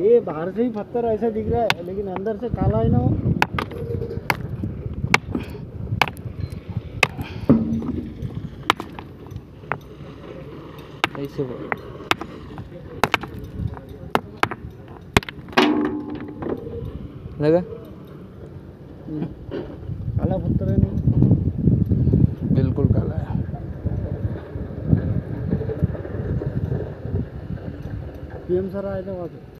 ये बाहर से ही पत्थर ऐसा दिख रहा है लेकिन अंदर से काला है ना वो। ऐसे बोल लगा काला पत्थर है नहीं, बिल्कुल काला है। पीएम सर आए थे वहाँ पे।